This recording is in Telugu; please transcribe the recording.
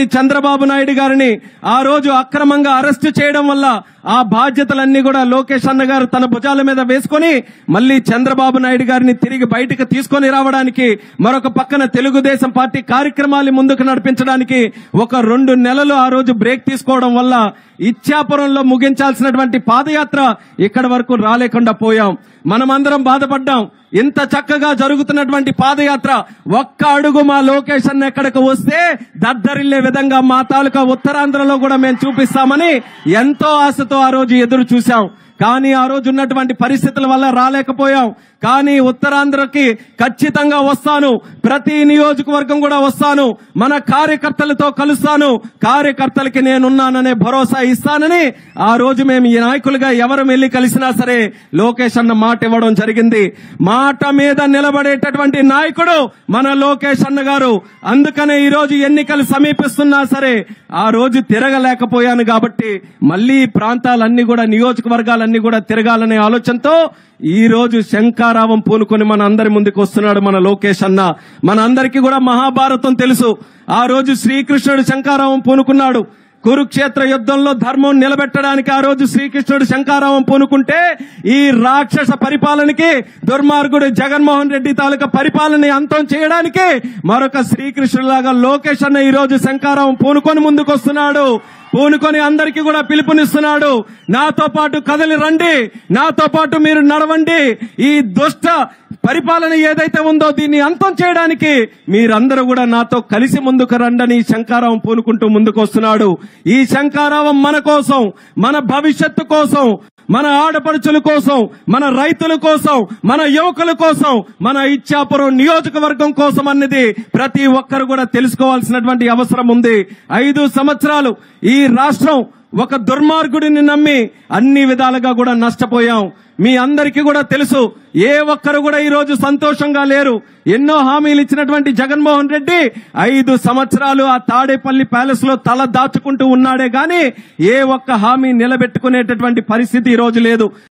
ఉన్నటువంటి చంద్రబాబు నాయుడు గారిని ఆ రోజు అక్రమంగా అరెస్టు చేయడం వల్ల ఆ బాధ్యతలన్నీ కూడా లోకేష్ అన్న గారు తన భుజాల మీద వేసుకొని మళ్ళీ చంద్రబాబు నాయుడు గారిని తిరిగి బయటకు తీసుకొని రావడానికి, మరొక పక్కన తెలుగుదేశం పార్టీ కార్యక్రమాలు ముందుకు నడిపించడానికి ఒక 2 నెలలు ఆ రోజు బ్రేక్ తీసుకోవడం వల్ల ఇచ్చాపురంలో ముగించాల్సినటువంటి పాదయాత్ర ఇక్కడి వరకు రాలేకుండా పోయాం. మనమందరం బాధపడ్డాం. ఇంత చక్కగా జరుగుతున్నటువంటి పాదయాత్ర ఒక్క అడుగు మా లోకేష్ అన్న ఎక్కడికి వస్తే దద్దరిల్లే విధంగా మా తాలూకా ఉత్తరాంధ్రలో కూడా మేము చూపిస్తామని ఎంతో ఆశతో ఆ రోజు ఎదురు చూశాం. కానీ ఆ రోజు ఉన్నటువంటి పరిస్థితుల వల్ల రాలేకపోయాం. కానీ ఉత్తరాంధ్రకి ఖచ్చితంగా వస్తాను, ప్రతి నియోజకవర్గం కూడా వస్తాను, మన కార్యకర్తలతో కలుస్తాను, కార్యకర్తలకి నేనున్నాననే భరోసా ఇస్తానని ఆ రోజు మేము ఈ నాయకులుగా ఎవరు వెళ్లి కలిసినా సరే లోకేష్ అన్న మాట ఇవ్వడం జరిగింది. మాట మీద నిలబడేటటువంటి నాయకుడు మన లోకేష్ అన్న గారు. అందుకనే ఈ రోజు ఎన్నికలు సమీపిస్తున్నా సరే ఆ రోజు తిరగలేకపోయాను కాబట్టి మళ్లీ ప్రాంతాలన్నీ కూడా నియోజకవర్గాలన్నీ కూడా తిరగాలనే ఆలోచనతో ఈ రోజు శంఖారావం పూనుకొని మన అందరి ముందుకు వస్తున్నాడు మన లోకేష్ అన్న. మన అందరికీ కూడా మహాభారతం తెలుసు. ఆ రోజు శ్రీకృష్ణుడు శంఖారావం పూనుకున్నాడు. కురుక్షేత్ర యుద్ధంలో ధర్మం నిలబెట్టడానికి ఆ రోజు శ్రీకృష్ణుడు శంఖారావం పూనుకుంటే ఈ రాక్షస పరిపాలనకి దుర్మార్గుడు జగన్మోహన్ రెడ్డి తాలూకా పరిపాలన అంతం చేయడానికి మరొక శ్రీకృష్ణుడిలాగా లోకేష్ అన్న ఈ రోజు శంఖారావం పూనుకొని ముందుకు వస్తున్నాడు. పూనుకొని అందరికీ కూడా పిలుపునిస్తున్నాడు. నాతో పాటు కదలి రండి, నాతో పాటు మీరు నడవండి, ఈ దుష్ట పరిపాలన ఏదైతే ఉందో దీన్ని అంతం చేయడానికి మీరందరూ కూడా నాతో కలిసి ముందుకు రండని శంఖారావం పూనుకుంటూ ముందుకు వస్తున్నాడు. ఈ శంఖారావం మన కోసం, మన భవిష్యత్తు కోసం, మన ఆడపడుచుల కోసం, మన రైతుల కోసం, మన యువకుల కోసం, మన ఇచ్చాపురం నియోజకవర్గం కోసం అన్నది ప్రతి ఒక్కరు కూడా తెలుసుకోవాల్సినటువంటి అవసరం ఉంది. 5 సంవత్సరాలు ఈ రాష్ట్రం ఒక దుర్మార్గుడిని నమ్మి అన్ని విధాలుగా కూడా నష్టపోయాం. మీ అందరికీ కూడా తెలుసు, ఏ ఒక్కరు కూడా ఈ రోజు సంతోషంగా లేరు. ఎన్నో హామీలు ఇచ్చినటువంటి జగన్మోహన్ రెడ్డి 5 సంవత్సరాలు ఆ తాడేపల్లి ప్యాలెస్ లో తల దాచుకుంటూ ఉన్నాడే గాని ఏ ఒక్క హామీ నిలబెట్టుకునేటటువంటి పరిస్థితి ఈ రోజు లేదు.